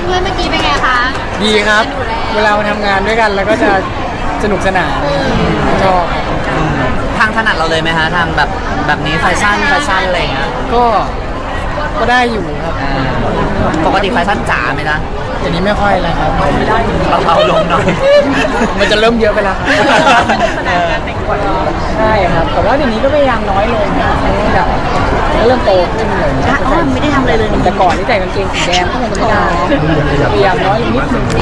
เพื่อนเมื่อกี้เป็นไงคะดีครับเวลามาทำงานด้วยกันแล้วก็จะสนุกสนานชอบทางถนัดเราเลยไหมฮะทางแบบนี้แฟชั่นอะไรเงี้ยก็ได้อยู่ครับปกติแฟชั่นจ๋าไหมนะอย่างนี้ไม่ค่อยแล้วครับเราลงหน่อยมันจะเริ่มเยอะไปแล้วใช่ครับแต่ว่าเดี๋ยวนี้ก็พยายามน้อยลงนะแบบเริ่มโตขึ้นเลยไม่ได้ทำอะไรเลยแต่ก่อนที่ใส่กางเกงสีแดงก็คงไม่ได้พยายามน้อยลงนิดนึง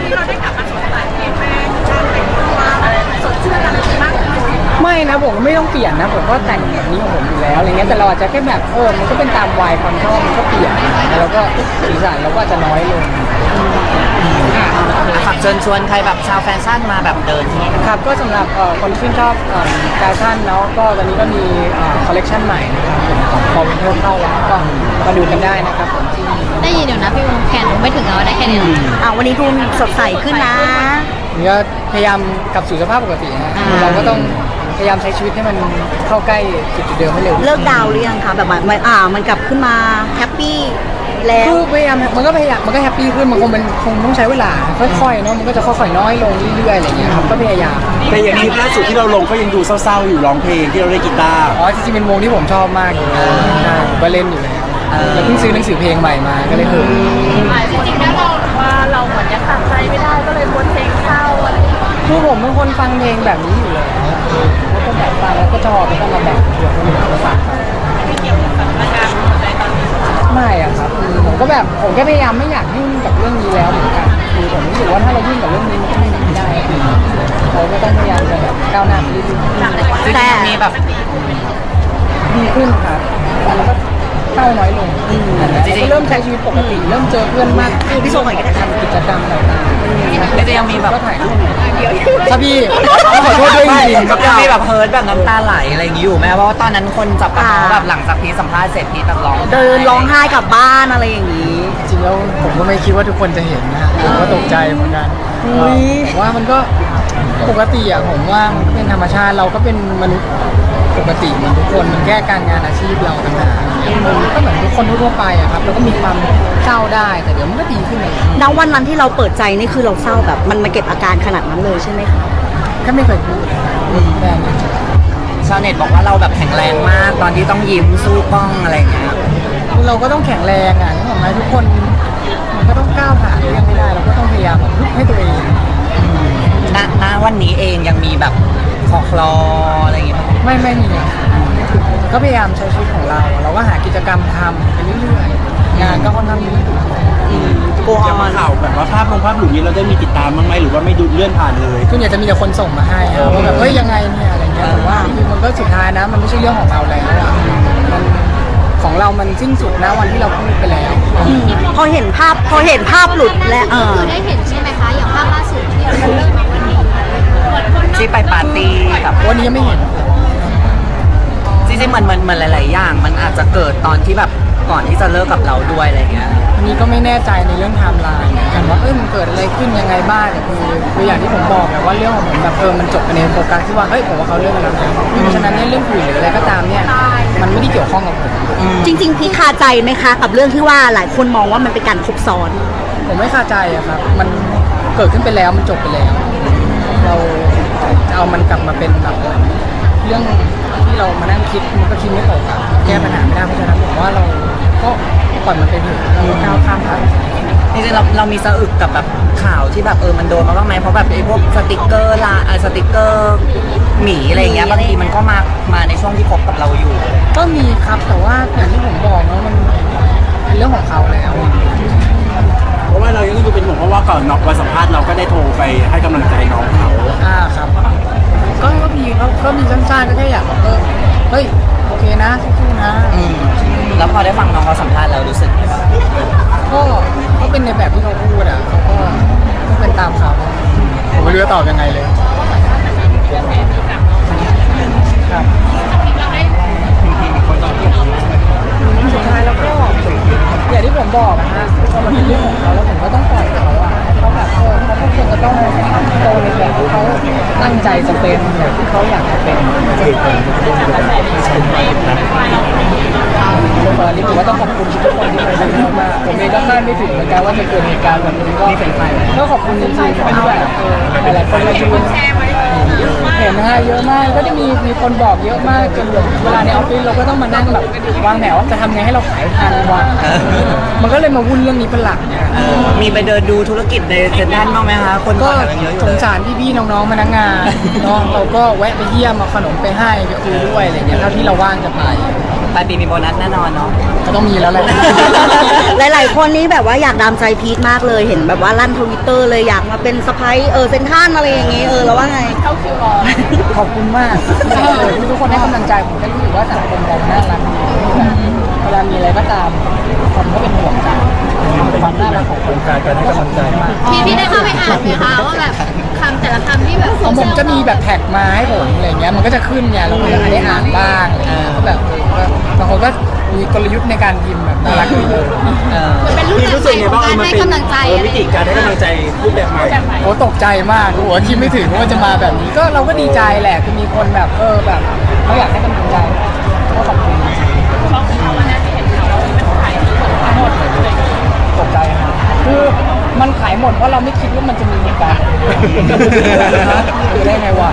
ไม่นะผมไม่ต้องเปลี่ยนนะผมก็แต่งแบบนี้ของผมอยู่แล้วอะไรเงี้ยแต่เราอาจจะแค่แบบมันก็เป็นตามวัยความชอบมันก็เปลี่ยนแล้วเราก็สีสันเราก็จะน้อยลงฝากเชิญชวนใครแบบชาวแฟชั่นมาแบบเดินที่ครับก็สำหรับคนที่ชื่นชอบแฟชั่นเนาะก็ตอนนี้ก็มีคอลเลคชันใหม่นะครับของคอมเพิ่มเข้าแล้วก็มาดูกันได้นะครับได้ยินเดี๋ยวนะพี่วงแขนไม่ถึงเอาได้แค่นี้วันนี้ดูสดใสขึ้นนะนี่ก็พยายามกลับสู่สภาพปกตินะเราก็ต้องพยายามใช้ชีวิตให้มันเข้าใกล้จุดเดิมให้เร็วเลิกดาวหรือยังคะแบบมันกลับขึ้นมาแฮปปี้แล้วคือพยายามมันก็แฮปปี้ขึ้นมันคงต้องใช้เวลาค่อยๆเนาะมันก็จะค่อยๆน้อยลงเรื่อยๆอะไรอย่างเงี้ยครับก็พยายามแต่อย่างคลิปล่าสุดที่เราลงก็ยังดูเศร้าๆอยู่ร้องเพลงที่เราเล่นกีตาร์จริงๆเป็นวงที่ผมชอบมากอยู่ผมก็เล่นอยู่แล้วแล้วเพิ่งซื้อหนังสือเพลงใหม่มาก็เลยจริงๆแล้วเราเหมือนยังตัดใจไม่ได้ก็เลยวนเพลงเศร้าอะไรคือผมเป็นคนฟังเพลงแบบนี้อยู่เลยแล้วก็แบบฟังแล้วก็ชอบแล้วก็มาแบบเกี่ยวกับภาษาไม่เกี่ยวกับสถานการณ์อะไรตอนนี้ไม่อะครับผมก็แบบผมแค่พยายามไม่อยากยุ่งกับเรื่องนี้แล้วเหมือนกันคือผมรู้สึกว่าถ้าเรายุ่งกับเรื่องนี้มันก็ไม่ได้เราก็ต้องพยายามจะแบบก้าวหน้าไปเรื่อยๆแต่มีแบบดีขึ้นครับแล้วก็เศร้าน้อยลงเริ่มใช้ชีวิตปกติเริ่มเจอเพื่อนมากขึ้นพี่โซ่หน่อยก็ได้ทำกิจกรรมต่างๆจะยังมีแบบก็ถ่ายรูปครับพี่ขอโทษด้วยจริงๆยังมีแบบเฮิร์ตแบบน้ำตาไหลอะไรอย่างนี้อยู่ไหมเพราะว่าตอนนั้นคนจับตาแบบหลังจากพีสัมภาษณ์เสร็จพีตัดร้องเดินร้องไห้กลับบ้านอะไรอย่างนี้จริงแล้วผมก็ไม่คิดว่าทุกคนจะเห็นนะผมก็ตกใจเหมือนกันว่ามันก็ปกติอะผมว่ามันเป็นธรรมชาติเราก็เป็นมนุษย์ปกติเหมือนทุกคนมันแค่การงานอาชีพเราต่างหากก็เหมือนทุกคนทั่วไปอะครับเราก็มีความเศร้าได้แต่เดี๋ยวมันก็ดีขึ้นเองณวันนั้นที่เราเปิดใจนี่คือเราเศร้าแบบมันมาเก็บอาการขนาดนั้นเลยใช่ไหมคะก็ไม่เคยพูดแต่ชาวเน็ตบอกว่าเราแบบแข็งแรงมากตอนที่ต้องยิ้มสู้กล้องอะไรอย่างเงี้ยเราก็ต้องแข็งแรงอ่ะนี่ผมหมายทุกคนมันก็ต้องก้าวผ่านเรื่องไม่ได้เราก็ต้องพยายามพึ่งให้ตัวเองณวันนี้เองยังมีแบบคลออะไรอย่างเงี้ยไม่มีก็พยายามใช้ชีวิตของเราก็หากิจกรรมทำไปเรื่อยๆงานก็ค่อนข้างมีโกออนข่าวแบบว่าภาพหลุมนี้เราได้มีติดตามบ้างไหมหรือว่าไม่ดูเลื่อนผ่านเลยก็อยากจะมีแต่คนส่งมาให้ว่าแบบยังไงเนี่ยอะไรเงี้ยแต่ว่าคือมันก็สุดท้ายนะมันไม่ใช่เรื่องของเราแล้วมันของเรามันสิ้นสุดนะวันที่เราพูดไปแล้วพอเห็นภาพหลุดแล้วคือได้เห็นใช่ไหมคะอย่างภาพล่าสุดที่เราเลิกวันนี้ที่ไปปาร์ตี้กับวันนี้ยังไม่เห็นจริงๆเหมือนหลายๆอย่างมันอาจจะเกิดตอนที่แบบก่อนที่จะเลิกกับเราด้วยอะไรเงี้ยอันนี้ก็ไม่แน่ใจในเรื่องไทม์ไลน์กันว่ามันเกิดอะไรขึ้นยังไงบ้างคืออย่างที่ผมบอกแบบว่าเรื่องของผมแบบมันจบไปในโฟกัสที่ว่าผมว่าเขาเลิกกันแล้วเพราะฉะนั้นเนี่ยเรื่องอื่นหรืออะไรก็ตามเนี่ยมันไม่ได้เกี่ยวข้องกับผมจริงๆพี่คาใจไหมคะกับเรื่องที่ว่าหลายคนมองว่ามันเป็นการคบซ้อนผมไม่คาใจอะครับมันเกิดขึ้นไปแล้วมันจบไปแล้วเราจะเอามันกลับมาเป็นแบบเรื่องที่เรามานั่งคิดมันก็คิดไม่ตกแก้ปัญหาไม่ได้เพราะฉะนั้นผมว่าเราก็ปล่อยมันไปเถอะเราก้าวข้ามผ่านจริงๆเรามีสะอึกกับแบบข่าวที่แบบมันโดนมาบ้างไหมเพราะแบบไอ้พวกสติกเกอร์สติกเกอร์หมีอะไรเงี้ยบางทีมันก็มาในช่วงที่คบกับเราอยู่ก็มีครับแต่ว่าอย่างที่ผมบอกนะมันเป็นเรื่องของเขาแล้วเพราะว่าเรายังดูเป็นห่วงเพราะว่าก่อนน็อกวันสัมภาษณ์เราก็ได้โทรไปให้กำลังใจน้องเขาครับก็มีสั้นๆก็แค่อยากบอกเฮ้ยโอเคนะสู้ๆนะแล้วพอได้ฟังน้องเขาสัมภาษณ์แล้วรู้สึกก็เป็นในแบบที่เขาพูดเขาก็เป็นตามเขาผมไม่รู้จะตอบยังไงเลยครับสุดท้ายแล้วก็อย่างที่ผมบอกนะฮะพอมันเป็นเรื่องของเขาแล้วผมก็ต้องปล่อยเขาเขาแบบเขาควรจะต้องโตในแบบที่เขาตั้งใจจะเป็นแบบที่เขาอยากจะเป็นวันนี้ถือว่าต้องขอบคุณทุกคนที่มาช่วยมากผมเองก็คาดไม่ถึงเหมือนกันว่าจะเกิดเหตุการณ์แบบนี้ก็ขอบคุณจริงๆที่แบบหลายคนมาช่วยเห็นนะฮะเยอะมากก็จะมีคนบอกเยอะมากจนเวลาในออฟฟิศเราก็ต้องมานั่งแบบวางแผนว่าจะทำไงให้เราขายทันวันมันก็เลยมาวุ่นเรื่องนี้เป็นหลักเนี่ยมีไปเดินดูธุรกิจในเซ็นทรัลบ้างไหมคะคนก็เยอะอยู่สเลงยสารพี่ๆน้องๆพนักงานเนาะเราก็แวะไปเยี่ยมเอาขนมไปให้ไปคุยด้วยอะไรเงี้ยเท่าที่เราว่างจะไปปลายปีมีโบนัสแน่นอนเนาะก็ต้องมีแล้วแหละหลายๆคนนี้แบบว่าอยากดามใจพีทมากเลยเห็นแบบว่าลั่นทวิตเตอร์เลยอยากมาเป็นสะพ้ายเซนทรัลอะไรอย่างงี้แล้วว่าไงเข้าคิวรอขอบคุณมากที่ทุกคนให้กำลังใจผมก็รู้สึกว่าสังคมเราน่ารักดีเวลามีอะไรก็ตามคนก็เป็นห่วงกันความน่ารักของคนการให้กำลังใจมากพี่ได้เข้าไปอ่านไหมคะว่าแบบคำแต่ละคำที่แบบของผมจะมีแบบแท็กมาให้ผมอะไรเงี้ยมันก็จะขึ้นไงเราก็ได้อ่านบ้างก็แบบบางคนก็มีกลยุทธ์ในการพิมพ์แบบน่ารักดีมันเป็นรูปพี่แบบรู้ใหสึกม่ไงของบ้างการมันให้เป็นกำลังใจอะไรวิธีการให้กำลังใจรูปแบบใหม่โอ้ตกใจมากหัวคิดไม่ถึงว่าจะมาแบบนี้ก็เราก็ดีใจแหละคือมีคนแบบแบบเขาอยากให้กำลังใจก็ขอบคุณช่องเขาวันนั้นที่เห็นข่าวว่ามันขายหมดเลยตกใจครับคือมันขายหมดเพราะเราไม่คิดว่ามันจะมีเหตุการณ์คือได้ไงวะ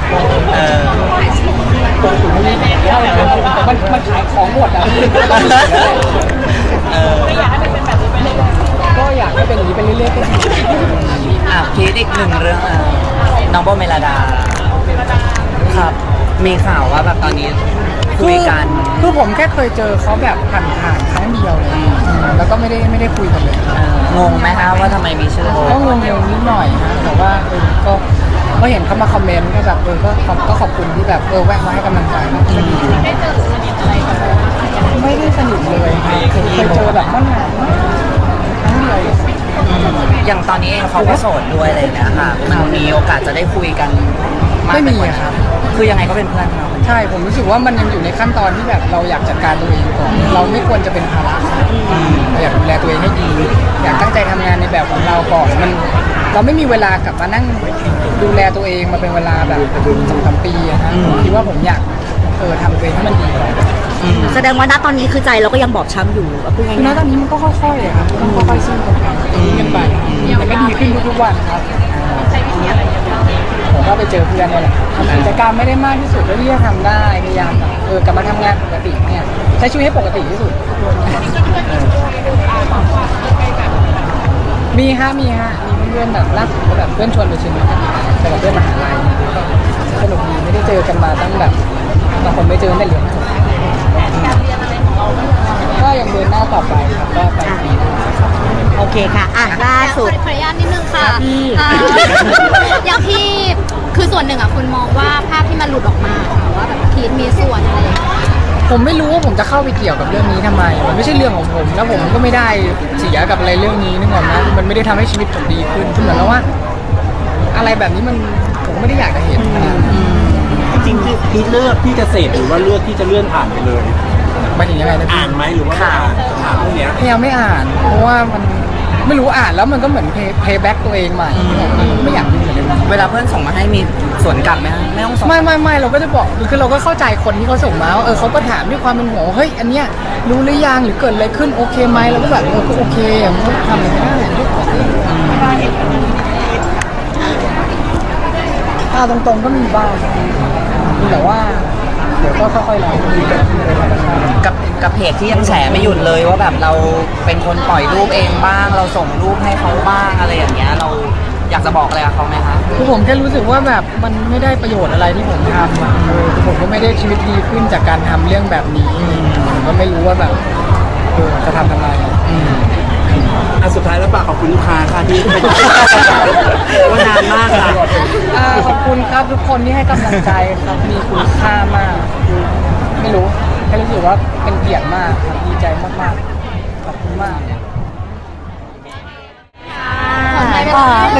มันขายของหมดอ่ะไม่อยากให้มันเป็นแบบนี้ไปเรื่อยๆก็อยากให้เป็นอย่างนี้ไปเรื่อยๆก็ดีพีทอีกหนึ่งเรื่องน้องโบเมลดาครับมีข่าวว่าแบบตอนนี้คุยกันคือผมแค่เคยเจอเขาแบบผ่านๆครั้งเดียวเลยแล้วก็ไม่ได้คุยกันเลยงงไหมคะว่าทำไมมีชื่อโบก็งงนิดหน่อยนะแต่ว่าก็เห็นเขามาคอมเมนต์ก็แบบก็ขอบคุณที่แบบแวะมาให้กำลังใจนะก็ดีได้เจอสนิทอะไรกันไหมไม่ได้สนิทเลยเคยเจอแบบเมื่อนานมากครั้งเดียวอย่างตอนนี้เองเขาก็โสดด้วยอะไรอย่างเงี้ยค่ะมันมีโอกาสจะได้คุยกันากไม่มีกว่านี้ครับคือยังไงก็เป็นเพื่อนเราใช่ผมรู้สึกว่ามันยังอยู่ในขั้นตอนที่แบบเราอยากจัดการตัวเองก่อนเราไม่ควรจะเป็นภาระเราอยากดูแลตัวเองให้ดี อยากตั้งใจทำงานในแบบของเราก่อนเราไม่มีเวลากลับมานั่งดูแลตัวเองมาเป็นเวลาแบบ2-3 ปีอะนะผมคิดว่าผมอยากทำตัวเองให้มันดีก่อนแสดงว่าณตอนนี้คือใจเราก็ยังบอบช้ำอยู่พูดง่คือณายตอนนี้มันก็ค่อยๆอะครับต้องค่อยๆสู้กันไปแต่ก็ดีขึ้นทุกๆวันครับใช้วิธีอะไรอย่างเงี้ยผมก็ไปเจอเพื่อนนี่แหละทำกิจกรรมไม่ได้มากที่สุดแล้วที่จะทำได้พยายามแบบกลับมาทำงานปกติเนี่ยใช้ชีวิตให้ปกติที่สุดมีเพื่อนแบบรักแบบเพื่อนชวนไปเชียงใหม่แต่แบบเพื่อนมหาลัยก็สนุกดีไม่ได้เจอกันมาตั้งแบบบางคนไม่เจอได้เรียนก็ยังเดินหน้าต่อไปครับก็ไปปีหน้าๆโอเคค่ะล่าสุดขออนุญาตนิดนึงค่ะพี่อย่างพี่คือส่วนหนึ่งคุณมองว่าภาพที่มันหลุดออกมาค่ะว่าแบบพีทมีส่วนอะไรอย่างเงี้ยผมไม่รู้ว่าผมจะเข้าไปเกี่ยวกับเรื่องนี้ทำไมมันไม่ใช่เรื่องของผมแล้วผมก็ไม่ได้เสียกับอะไรเรื่องนี้นึกออกไหมมันไม่ได้ทำให้ชีวิตผมดีขึ้นคือเหมือนแล้วว่า อะไรแบบนี้ผมก็ไม่ได้อยากจะเห็นขนาดนั้นจริงๆพี่เลือกที่จะเสพหรือว่าเลือกที่จะเลื่อนผ่านไปเลยหมายถึงยังไงนะพี่อ่านไหมหรือว่าไม่อ่านถามเรื่องเนี้ยพยายามไม่อ่าน เพราะว่ามันไม่รู้อ่านแล้วมันก็เหมือนเพย์แบ็กตัวเองใหม่ไม่อยากยุ่งเลยเวลาเพื่อนส่งมาให้มีสวนกลับไหมคะไม่ต้องส่งไม่เราก็จะบอกคือเราก็เข้าใจคนที่เขาส่งมาว่าเขาก็ถามด้วยความเป็นห่วงว่าเฮ้ยอันเนี้ยรู้หรือยังหรือเกิดอะไรขึ้นโอเคไหมเราก็แบบก็โอเคมันก็ทำอะไรไม่ได้ตรงๆก็มีบ้างแต่ว่าเดี๋ยวก็ค่อยๆไล่กับเพจที่ยังแฉไม่หยุดเลยว่าแบบเราเป็นคนปล่อยรูปเองบ้าง เราส่งรูปให้เขาบ้างอะไรอย่างเงี้ยเราอยากจะบอกอะไรกับเขาไหมคะคือผมแค่รู้สึกว่าแบบมันไม่ได้ประโยชน์อะไรที่ผมทำอะคือผมก็ไม่ได้ชีวิตดีขึ้นจากการทำเรื่องแบบนี้ผมก็ไม่รู้ว่าแบบจะทำไมสุดท้ายแล้วฝากขอบคุณลูกค้าค่ะที่ไปว่านานมากค่ะขอบคุณครับทุกคนที่ให้กำลังใจครับมีคุณค่ามากไม่รู้แค่รู้สึกว่าเป็นเกียรติมากครับดีใจมากๆขอบคุณมาก